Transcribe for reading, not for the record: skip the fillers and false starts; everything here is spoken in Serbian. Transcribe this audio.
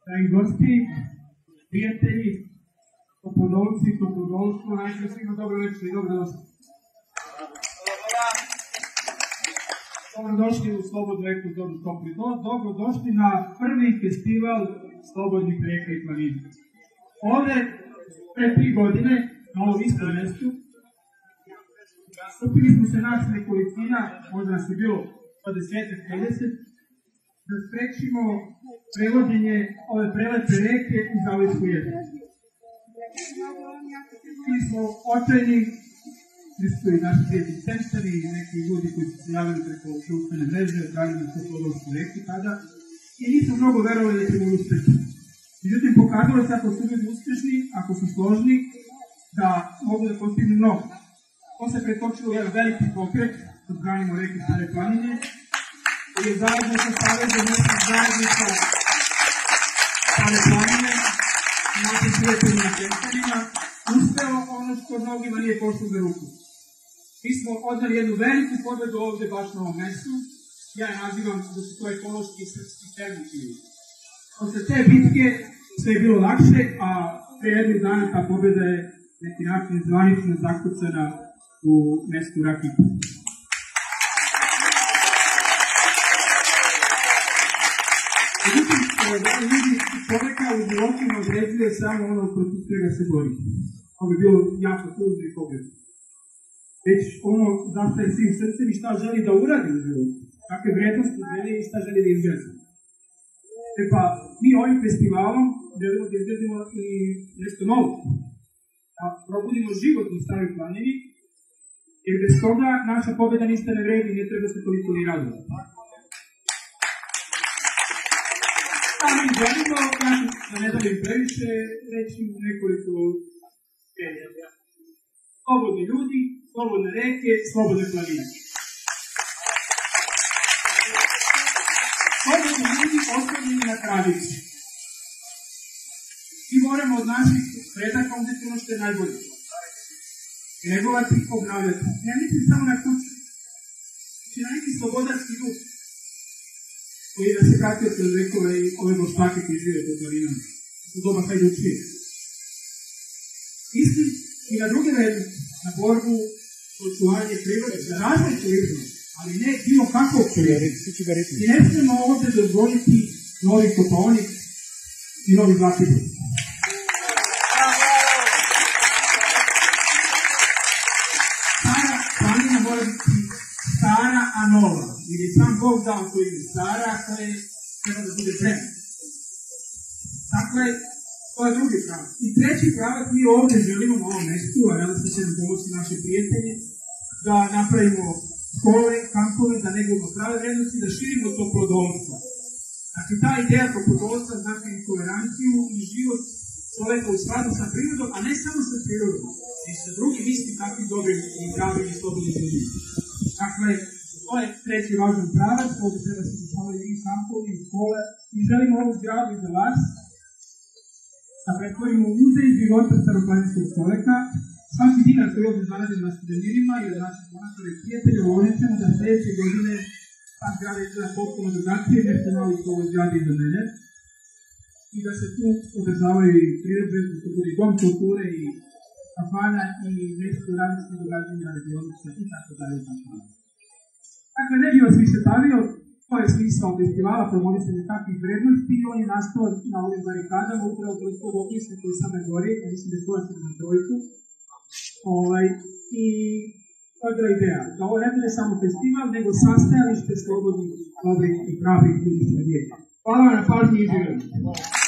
Dragi gosti, prijatelji, topodolci, topodolstvo, najbolje svima dobro večer i dobro došli. Dobrodošli u Slobodnu reku Zoru Topli dom, dobrodošli na prvi festival Slobodnih reka i planina. Ovde, pre 3 godine, na ovom istom mestu, skupili smo se nas nekolicina, možda nas je bilo 20-30, da sprečimo prevođenje ove prelepe reke u Zalivsku jezeru. Mi smo očajni, su i naši prijatelji centari i neki ljudi koji su se javili preko društvene mreže, odradili na Slobodnu reku tada i nismo mnogo verovali da ćemo uspeti. Međutim, pokazalo se ako su ljudi uspešni, ako su složni, da mogu da postignu mnogo. To se pretočilo u jedan veliki pokret, da branimo reke Stare planine, koji je zajedno sa Savezom mesnih zajednica Stare planine i našim prijateljima centarima uspeo ono što mnogima nije pošlo za ruku. Mi smo odnali jednu veliku pobedu ovde baš na ovom mestu. Ja je nazivam da su to ekološki i srpski termini. Posle te bitke sve je bilo lakše, a pre jednog dana ta pobeda je neki način zvanično zakucana u mestu Rakica. Međutim, ljudi čoveka u životima određuje samo ono protiv čega se bori. Ovo je bilo jako tužno i pobjeda. Već ono zašto je svim srcem i šta želi da uradi u životu. Kakve vrednosti želi i šta želi da izgleda. E pa, mi ovim festivalom želimo da izgledimo i nešto novo. Da probudimo život u Staroj planini, jer bez toga naša pobjeda ništa ne vredi i ne treba se toliko ni raditi. A mi želimo, da ne dobim previše, reći nekoliko prijatelja. Slobodni ljudi, slobodne reke, slobodne planine. Slobodni ljudi ostavljeni na tradiciji. Mi moramo od naših predaka uzeti ono što je najbolje. Negovati i obnavljati. Ne mislim samo na kuću. Znači na neki slobodarski duh koji da se vratio kroz vekove i ove boštake koji žive pod planinama. U doba Hajdučije. Mislim i na druge vrednosti. Na borbu, očuvanje prirode, za razvoj turizma, ali ne bilo kakvog turizma. I ne smemo ovde dozvoliti novi Kopaonik i novi Zlatibor. Stara planina mora biti stara, a nova. Jer je sam Bog dao koji je stara, a koja treba da bude vremena. Dakle, to je drugi pravac. I treći pravac mi ovde želimo na ovom mestu, a nadam se će nam pomoći naše prijatelje, da napravimo škole, kampove, da negujemo prave vrednosti, da širimo to plodolstvo. Znači, ta ideja plodolstva znači i toleranciju i život čoveka u skladu sa prirodom, a ne samo sa prirodom, i sa drugim istim takvim dobrim i zdravim i slobodnim ljudima. Dakle, to je treći važan pravac, ovde treba se dešavaju i kampovi, i škole, i želimo ovu zgradu i za vas, da pretvorimo u muzej života staroplaninskog čoveka. Svaki dinar koji ovdje zaradim na studenirima i od naših monatora i prijatelja uložit ćemo da sledeće godine ta zgrada izgleda potpuno drugačije, nešto malo iz ovoj zgrade iza mene. I da se tu održavaju i priredbe, da se bude dom kulture i kafana i nešto različnih događanja, radionica i tako dalje. Dakle, ne bih vas više bavio. To je smisao festivala, promovisanje takvih vrednosti i on je nastao na ovim barikadama, upravo toliko opisne koji same gori, mislim da je to na trojku. I to je bila ideja, da ovo ne bude samo festival, nego sastajalište slobodnih, dobrih i pravih ljudi. Hvala na pažnji i živjeli.